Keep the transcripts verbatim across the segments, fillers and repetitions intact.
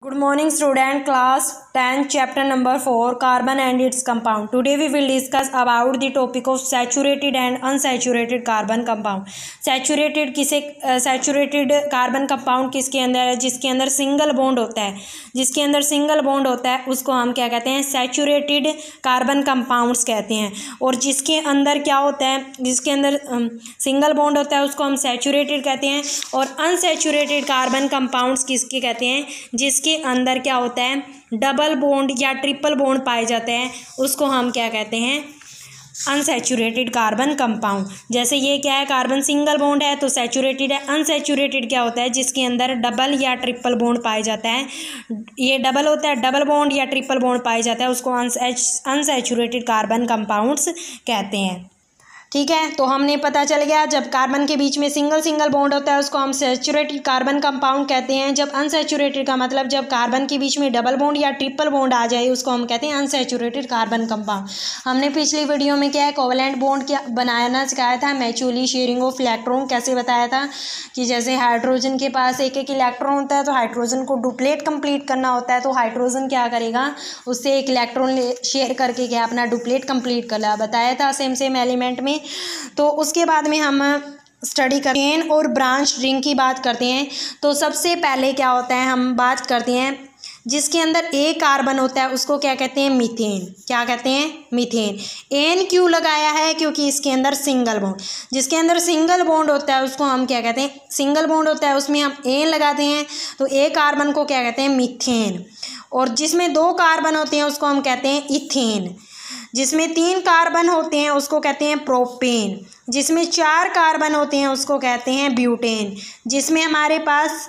Good morning student, class ten, chapter number four, carbon and its compound. Today we will discuss about the topic of saturated and unsaturated carbon compound. Saturated किसे saturated carbon compound किसके अंदर है? जिसके अंदर single bond होता है, जिसके अंदर सिंगल बॉन्ड होता है उसको हम क्या कहते हैं? सैचुरेटेड कार्बन कंपाउंड्स कहते हैं। और जिसके अंदर क्या होता है? जिसके अंदर सिंगल बॉन्ड होता है उसको हम सैचुरेटेड कहते हैं। और अनसैचुरेटेड कार्बन कंपाउंड्स किसके कहते हैं? जिसके अंदर क्या होता है? डबल बॉन्ड या ट्रिपल बॉन्ड पाए जाते हैं, उसको हम क्या कहते हैं? Unsaturated carbon compound. जैसे ये क्या है? कार्बन सिंगल बॉन्ड है तो सैचुरेटेड है। अनसैचुरेटेड क्या होता है? जिसके अंदर डबल या ट्रिपल बॉन्ड पाए जाता है। ये डबल होता है, डबल बॉन्ड या ट्रिपल बॉन्ड पाए जाता है, उसको अनसैचुरेटेड कार्बन कंपाउंड्स कहते हैं। ठीक है, तो हमने पता चल गया जब कार्बन के बीच में सिंगल सिंगल बॉन्ड होता है उसको हम सैचुरेटेड कार्बन कंपाउंड कहते हैं। जब अनसैचुरेटेड का मतलब जब कार्बन के बीच में डबल बॉन्ड या ट्रिपल बॉन्ड आ जाए उसको हम कहते हैं अनसैचुरेटेड कार्बन कंपाउंड। हमने पिछली वीडियो में क्या है? कोवलेंट बॉन्ड क्या बनाना सिखाया था, म्यूचुअली शेयरिंग ऑफ इलेक्ट्रॉन कैसे बताया था कि जैसे हाइड्रोजन के पास एक एक इलेक्ट्रॉन होता है तो हाइड्रोजन को डुप्लेट कंप्लीट करना होता है तो हाइड्रोजन क्या करेगा? उससे एक इलेक्ट्रॉन शेयर करके क्या अपना डुप्लेट कंप्लीट कर ला बताया था सेम सेम एलिमेंट में। तो उसके बाद में हम स्टडी करते हैं और ब्रांच रिंग की बात करते हैं। तो सबसे पहले क्या होता है? हम बात करते हैं जिसके अंदर एक कार्बन होता है उसको क्या कहते हैं? मीथेन। क्या कहते हैं? मीथेन। एन क्यों लगाया है? क्योंकि इसके अंदर सिंगल बॉन्ड, जिसके अंदर सिंगल बॉन्ड होता है उसको हम क्या कहते हैं? सिंगल बॉन्ड होता है उसमें हम एन लगाते हैं तो एक कार्बन को क्या कहते हैं? मीथेन। और जिसमें दो कार्बन होते हैं उसको हम कहते हैं इथेन। जिसमें तीन कार्बन होते हैं उसको कहते हैं प्रोपेन। जिसमें चार कार्बन होते हैं उसको कहते हैं ब्यूटेन। जिसमें हमारे पास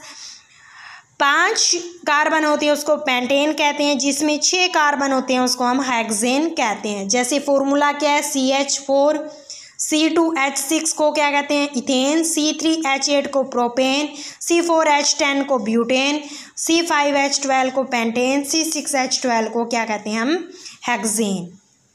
पांच कार्बन होते हैं उसको पेंटेन कहते हैं। जिसमें छः कार्बन होते हैं उसको हम हेक्सेन कहते हैं। जैसे फॉर्मूला क्या है? C H four, C two H six को क्या कहते हैं? Ethane, C three H eight को propane, C four H ten को butane, C five H twelve को pentane, C six H twelve को क्या कहते हैं हम? हेक्सेन।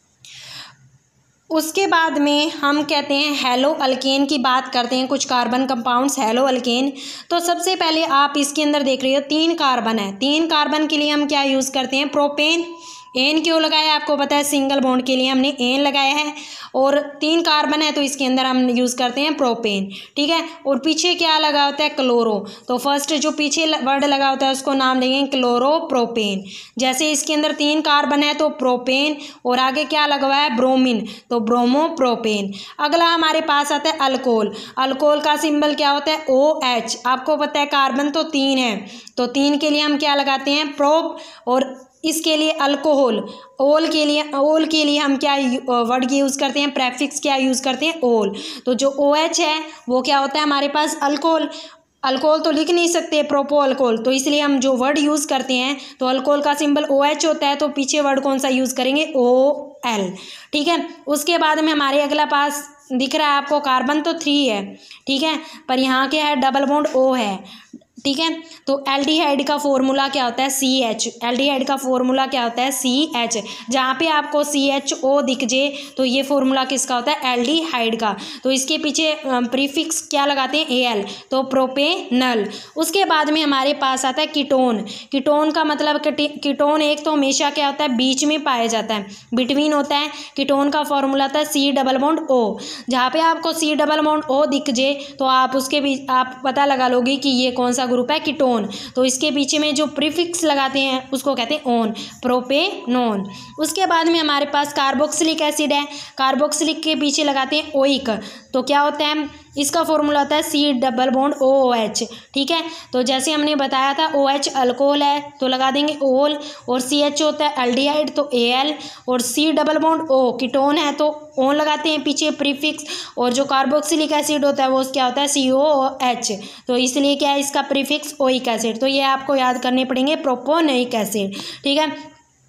उसके बाद में हम कहते हैं हेलो अल्केन की बात करते हैं। कुछ कार्बन कंपाउंड्स हेलो अल्केन। तो सबसे पहले आप इसके अंदर देख रहे हो तीन कार्बन है। तीन कार्बन के लिए हम क्या यूज़ करते हैं? प्रोपेन। एन क्यों लगाया? आपको पता है सिंगल बॉन्ड के लिए हमने एन लगाया है। और तीन कार्बन है तो इसके अंदर हम यूज़ करते हैं प्रोपेन। ठीक है, और पीछे क्या लगा होता है? क्लोरो। तो फर्स्ट जो पीछे वर्ड लगा होता है उसको नाम देंगे क्लोरोप्रोपेन। जैसे इसके अंदर तीन कार्बन है तो प्रोपेन और आगे क्या लगा हुआ है? ब्रोमीन, तो ब्रोमोप्रोपेन। अगला हमारे पास आता है अल्कोहल। अल्कोहल का सिंबल क्या होता है? O H. आपको पता है कार्बन तो तीन है तो तीन के लिए हम क्या लगाते हैं? प्रोप। और इसके लिए अल्कोहल, ओल के लिए ओल के लिए हम क्या वर्ड यूज़ करते हैं? प्रेफिक्स क्या यूज़ करते हैं? ओल। तो जो ओ एच है वो क्या होता है हमारे पास? अल्कोहल। अल्कोहल तो लिख नहीं सकते प्रोपो अल्कोहल, तो इसलिए हम जो वर्ड यूज़ करते हैं तो अल्कोहल का सिंबल ओ एच होता है तो पीछे वर्ड कौन सा यूज़ करेंगे? O L. ठीक है, उसके बाद में हमारे अगला पास दिख रहा है आपको कार्बन तो थ्री है। ठीक है, पर यहाँ क्या है? डबल बॉन्ड ओ है। ठीक है, तो एल्डिहाइड का फॉर्मूला क्या होता है? C H. एल्डिहाइड का फॉर्मूला क्या होता है? C H. जहाँ पे आपको सी एच ओ दिख जाए तो ये फॉर्मूला किसका होता है? एल्डिहाइड का। तो इसके पीछे प्रीफिक्स क्या लगाते हैं? ए एल, तो प्रोपेनल। उसके बाद में हमारे पास आता है कीटोन। कीटोन का मतलब कीटोन एक तो हमेशा क्या होता है? बीच में पाया जाता है, बिटवीन होता है। कीटोन का फॉर्मूला होता है सी डबल बॉन्ड ओ। जहाँ पे आपको सी डबल बॉन्ड ओ दिख जाए तो आप उसके बीच आप पता लगा लोगे कि ये कौन सा ग्रुप है? कीटोन। तो इसके पीछे में जो प्रीफिक्स लगाते हैं उसको कहते हैं ओन, प्रोपेनोन। उसके बाद में हमारे पास कार्बोक्सिलिक एसिड है। कार्बोक्सिलिक के पीछे लगाते हैं ओइक। तो क्या होता है? इसका फॉर्मूला होता है C double bond O O H. ठीक है, तो जैसे हमने बताया था ओ एच अल्कोहल है तो लगा देंगे ओल, और सी एच होता है एल्डिहाइड तो ए एल, और C double bond O ketone है तो ओन लगाते हैं पीछे प्रीफिक्स, और जो कार्बोक्सिलिक एसिड होता है वो क्या होता है? C O H. तो इसलिए क्या है इसका प्रीफिक्स? Oic acid. तो ये आपको याद करने पड़ेंगे प्रोपोनोइक एसिड। ठीक है,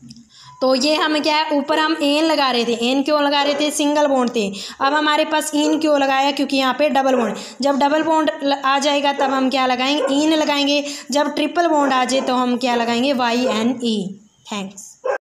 तो ये हम क्या है? ऊपर हम एन लगा रहे थे। एन क्यों लगा रहे थे? सिंगल बॉन्ड थे। अब हमारे पास इन क्यों लगाया? क्योंकि यहाँ पे डबल बॉन्ड। जब डबल बॉन्ड आ जाएगा तब हम क्या लगाएंगे? इन लगाएंगे। जब ट्रिपल बॉन्ड आ जाए तो हम क्या लगाएंगे? Y N E. थैंक्स।